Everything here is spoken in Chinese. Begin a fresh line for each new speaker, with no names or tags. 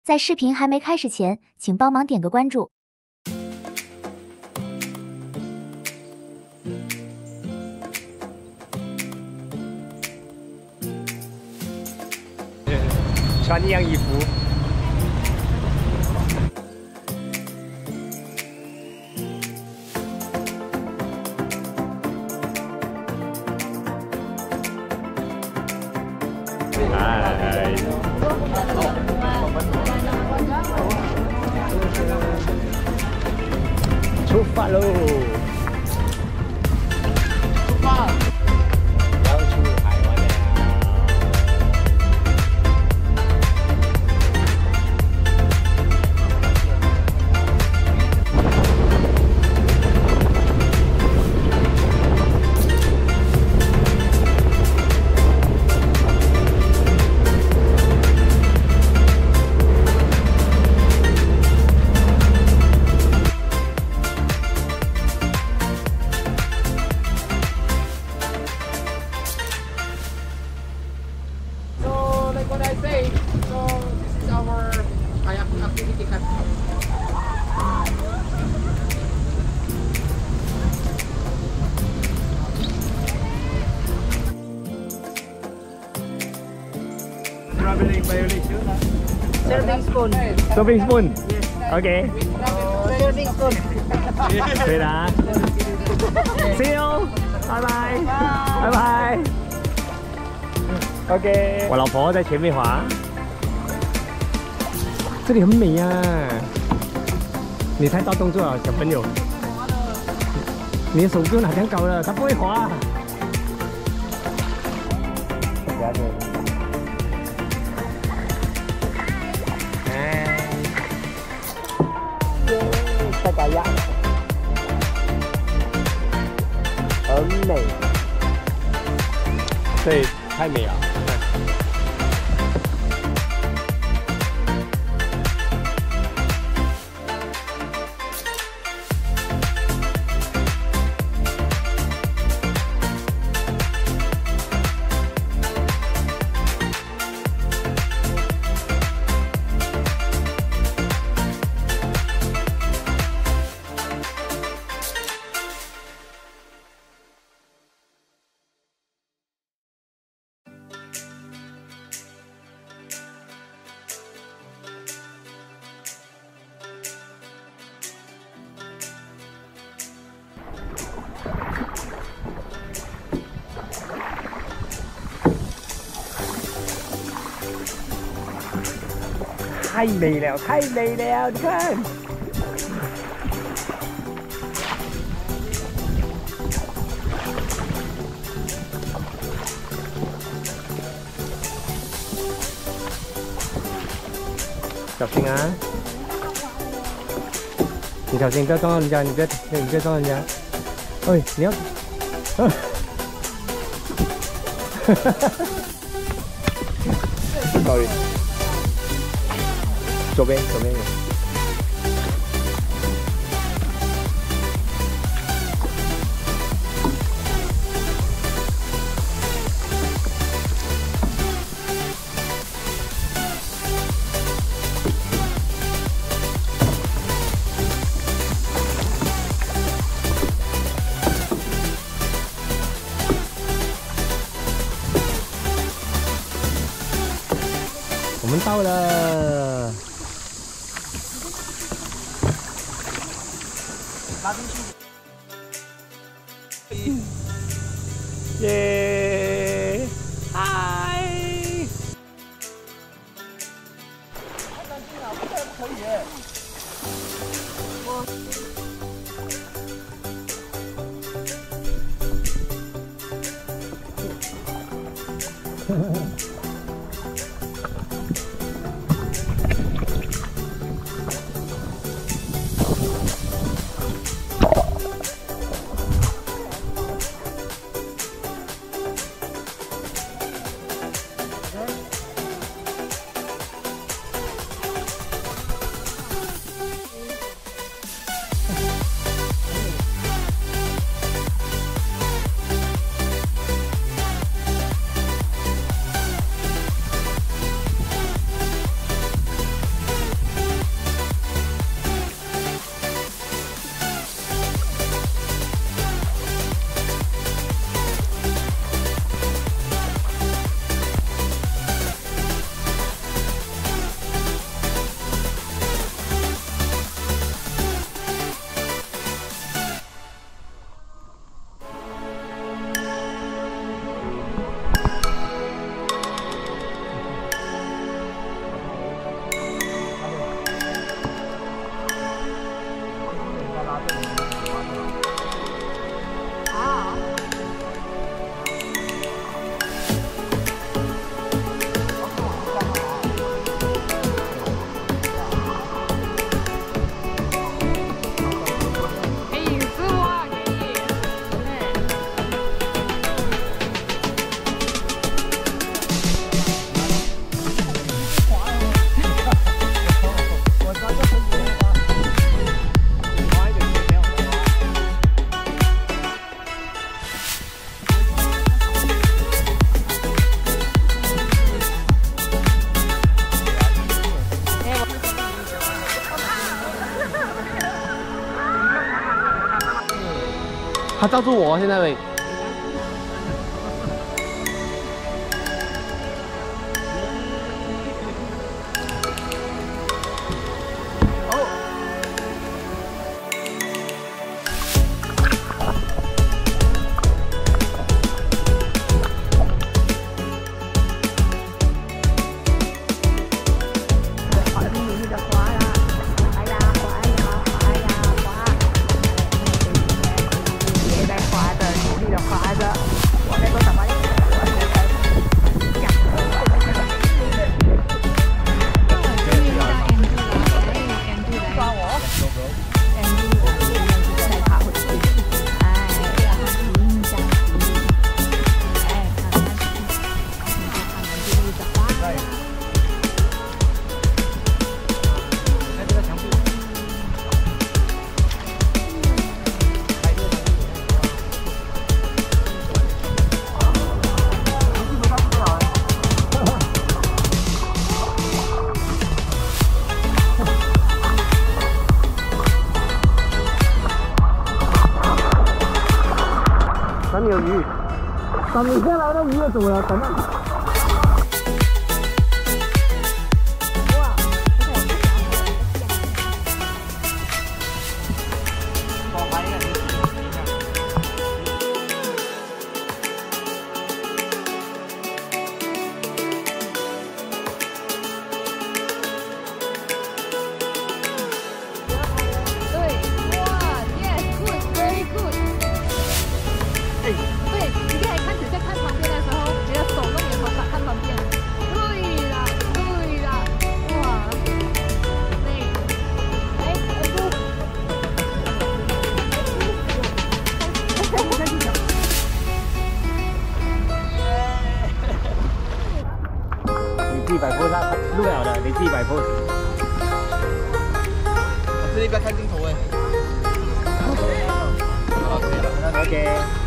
在视频还没开始前，请帮忙点个关注。
穿一样衣服。嗨。 出发喽！出发！要出海湾了。
What I say, so this is our kayak activity cut.
Traveling violation.
Serving spoon.
Serving spoon. Okay.
Serving spoon.
对啦。See you. Bye bye. Bye bye. OK， 我老婆在前面滑，这里很美呀、啊。你太大动作了，小朋友，你的手不用拿这样高了，它不会滑。哎，再改呀，很美，对，太美了。 太美了，太美了！你看，小心啊！你小心，不要撞到人家，你别撞人家。哎，你要，哈哈哈 ，sorry。 左边有。我们到了。 耶！嗨！太干净了，不可以。
他罩住我现在喂。上面有鱼，上面下来的鱼又走了，等等。
自己摆 pose， 他录了的，你自己摆 pose。
我这里不要看镜头哎。
OK。